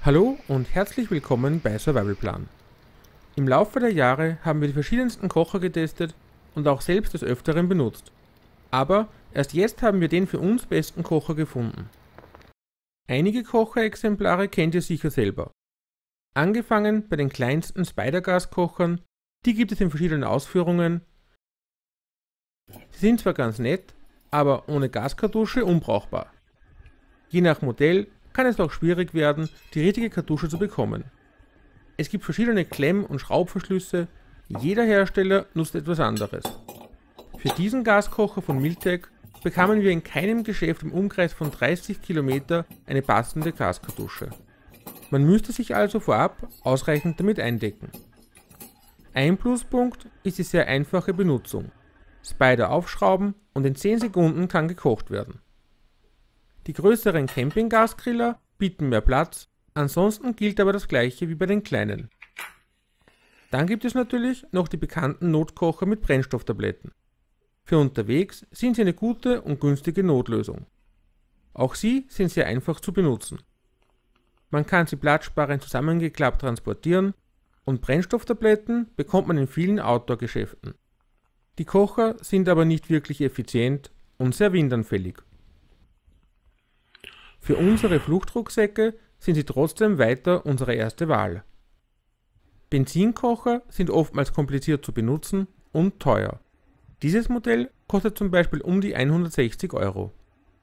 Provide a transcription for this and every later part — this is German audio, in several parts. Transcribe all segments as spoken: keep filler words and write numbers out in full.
Hallo und herzlich willkommen bei Survivalplan. Im Laufe der Jahre haben wir die verschiedensten Kocher getestet und auch selbst des Öfteren benutzt. Aber erst jetzt haben wir den für uns besten Kocher gefunden. Einige Kocherexemplare kennt ihr sicher selber. Angefangen bei den kleinsten Spider-Gaskochern, die gibt es in verschiedenen Ausführungen. Sie sind zwar ganz nett, aber ohne Gaskartusche unbrauchbar. Je nach Modell kann es auch schwierig werden, die richtige Kartusche zu bekommen. Es gibt verschiedene Klemm- und Schraubverschlüsse, jeder Hersteller nutzt etwas anderes. Für diesen Gaskocher von Miltec bekamen wir in keinem Geschäft im Umkreis von dreißig Kilometer eine passende Gaskartusche. Man müsste sich also vorab ausreichend damit eindecken. Ein Pluspunkt ist die sehr einfache Benutzung. Spider aufschrauben und in zehn Sekunden kann gekocht werden. Die größeren Campinggasgriller bieten mehr Platz, ansonsten gilt aber das gleiche wie bei den kleinen. Dann gibt es natürlich noch die bekannten Notkocher mit Brennstofftabletten. Für unterwegs sind sie eine gute und günstige Notlösung. Auch sie sind sehr einfach zu benutzen. Man kann sie platzsparend zusammengeklappt transportieren und Brennstofftabletten bekommt man in vielen Outdoor-Geschäften. Die Kocher sind aber nicht wirklich effizient und sehr windanfällig. Für unsere Fluchtrucksäcke sind sie trotzdem weiter unsere erste Wahl. Benzinkocher sind oftmals kompliziert zu benutzen und teuer. Dieses Modell kostet zum Beispiel um die hundertsechzig Euro.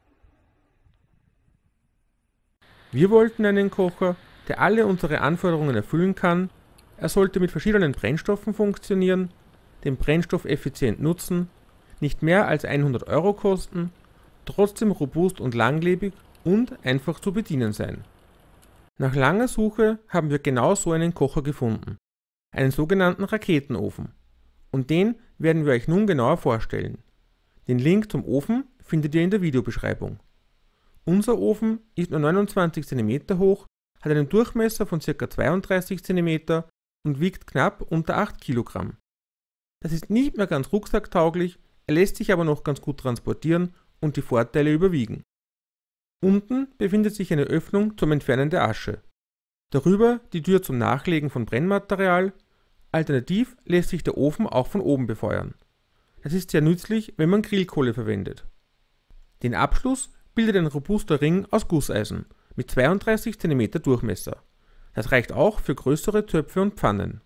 Wir wollten einen Kocher, der alle unsere Anforderungen erfüllen kann. Er sollte mit verschiedenen Brennstoffen funktionieren, den Brennstoff effizient nutzen, nicht mehr als hundert Euro kosten, trotzdem robust und langlebig und einfach zu bedienen sein. Nach langer Suche haben wir genau so einen Kocher gefunden, einen sogenannten Raketenofen. Und den werden wir euch nun genauer vorstellen. Den Link zum Ofen findet ihr in der Videobeschreibung. Unser Ofen ist nur neunundzwanzig Zentimeter hoch, hat einen Durchmesser von ca. zweiunddreißig Zentimeter und wiegt knapp unter acht Kilogramm. Das ist nicht mehr ganz rucksacktauglich, er lässt sich aber noch ganz gut transportieren und die Vorteile überwiegen. Unten befindet sich eine Öffnung zum Entfernen der Asche. Darüber die Tür zum Nachlegen von Brennmaterial. Alternativ lässt sich der Ofen auch von oben befeuern. Das ist sehr nützlich, wenn man Grillkohle verwendet. Den Abschluss bildet ein robuster Ring aus Gusseisen mit zweiunddreißig Zentimeter Durchmesser. Das reicht auch für größere Töpfe und Pfannen.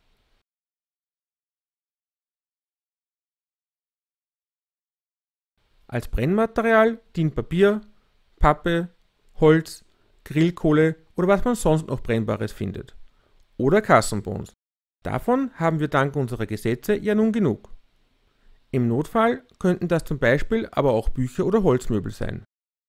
Als Brennmaterial dient Papier, Pappe, Holz, Grillkohle oder was man sonst noch Brennbares findet. Oder Kassenbons. Davon haben wir dank unserer Gesetze ja nun genug. Im Notfall könnten das zum Beispiel aber auch Bücher oder Holzmöbel sein.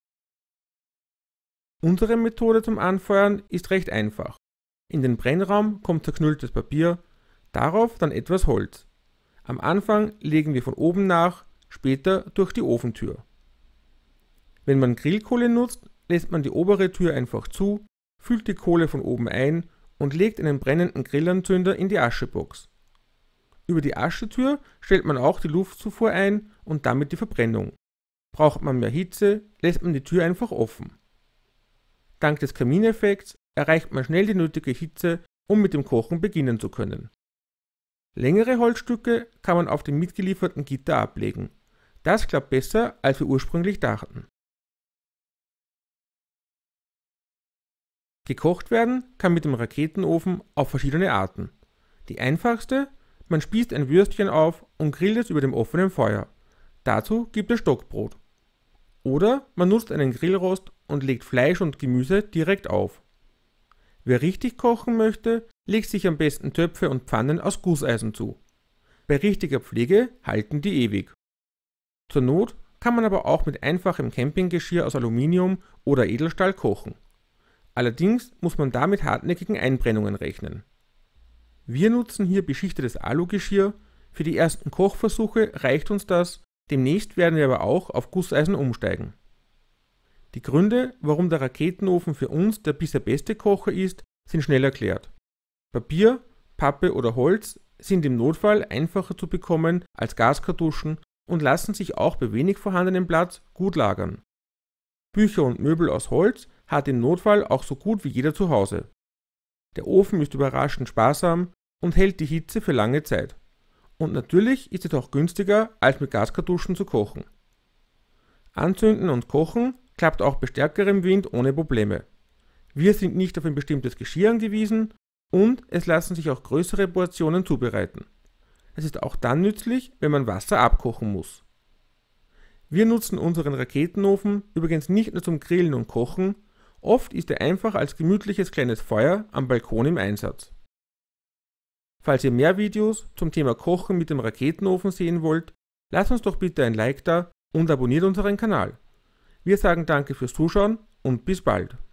Unsere Methode zum Anfeuern ist recht einfach. In den Brennraum kommt zerknülltes Papier, darauf dann etwas Holz. Am Anfang legen wir von oben nach, später durch die Ofentür. Wenn man Grillkohle nutzt, lässt man die obere Tür einfach zu, füllt die Kohle von oben ein und legt einen brennenden Grillanzünder in die Aschebox. Über die Aschetür stellt man auch die Luftzufuhr ein und damit die Verbrennung. Braucht man mehr Hitze, lässt man die Tür einfach offen. Dank des Kamineffekts erreicht man schnell die nötige Hitze, um mit dem Kochen beginnen zu können. Längere Holzstücke kann man auf dem mitgelieferten Gitter ablegen. Das klappt besser, als wir ursprünglich dachten. Gekocht werden kann mit dem Raketenofen auf verschiedene Arten. Die einfachste: man spießt ein Würstchen auf und grillt es über dem offenen Feuer. Dazu gibt es Stockbrot. Oder man nutzt einen Grillrost und legt Fleisch und Gemüse direkt auf. Wer richtig kochen möchte, legt sich am besten Töpfe und Pfannen aus Gusseisen zu. Bei richtiger Pflege halten die ewig. Zur Not kann man aber auch mit einfachem Campinggeschirr aus Aluminium oder Edelstahl kochen. Allerdings muss man da mit hartnäckigen Einbrennungen rechnen. Wir nutzen hier beschichtetes Alugeschirr, für die ersten Kochversuche reicht uns das, demnächst werden wir aber auch auf Gusseisen umsteigen. Die Gründe, warum der Raketenofen für uns der bisher beste Kocher ist, sind schnell erklärt. Papier, Pappe oder Holz sind im Notfall einfacher zu bekommen als Gaskartuschen und lassen sich auch bei wenig vorhandenem Platz gut lagern. Bücher und Möbel aus Holz hat im Notfall auch so gut wie jeder zu Hause. Der Ofen ist überraschend sparsam und hält die Hitze für lange Zeit. Und natürlich ist es auch günstiger, als mit Gaskartuschen zu kochen. Anzünden und kochen klappt auch bei stärkerem Wind ohne Probleme. Wir sind nicht auf ein bestimmtes Geschirr angewiesen und es lassen sich auch größere Portionen zubereiten. Es ist auch dann nützlich, wenn man Wasser abkochen muss. Wir nutzen unseren Raketenofen übrigens nicht nur zum Grillen und Kochen, oft ist er einfach als gemütliches kleines Feuer am Balkon im Einsatz. Falls ihr mehr Videos zum Thema Kochen mit dem Raketenofen sehen wollt, lasst uns doch bitte ein Like da und abonniert unseren Kanal. Wir sagen danke fürs Zuschauen und bis bald.